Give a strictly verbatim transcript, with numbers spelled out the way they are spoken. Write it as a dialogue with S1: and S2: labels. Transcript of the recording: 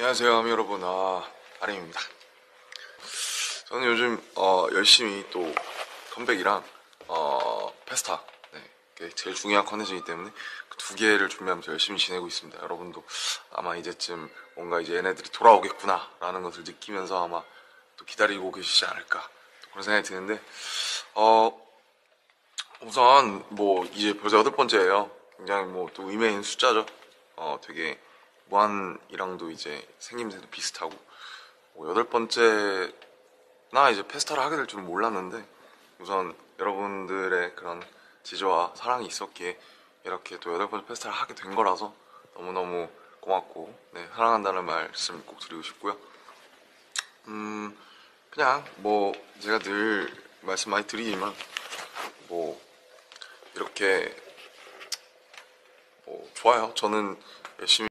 S1: 안녕하세요, 아미 여러분. 아, 아림입니다. 저는 요즘 어, 열심히 또 컴백이랑 어, 페스타, 네, 그게 제일 중요한 컨텐츠이기 때문에 그 두 개를 준비하면서 열심히 지내고 있습니다. 여러분도 아마 이제쯤 뭔가 이제 얘네들이 돌아오겠구나 라는 것을 느끼면서 아마 또 기다리고 계시지 않을까 또 그런 생각이 드는데, 어, 우선 뭐 이제 벌써 여덟 번째예요. 굉장히 뭐 또 의미 있는 숫자죠. 어, 되게 무한이랑도 이제 생김새도 비슷하고, 뭐 여덟 번째나 이제 페스타를 하게 될 줄은 몰랐는데, 우선 여러분들의 그런 지지와 사랑이 있었기에 이렇게 또 여덟 번째 페스타를 하게 된 거라서 너무너무 고맙고, 네, 사랑한다는 말씀 꼭 드리고 싶고요. 음, 그냥 뭐 제가 늘 말씀 많이 드리지만, 뭐 이렇게 뭐 좋아요. 저는 열심히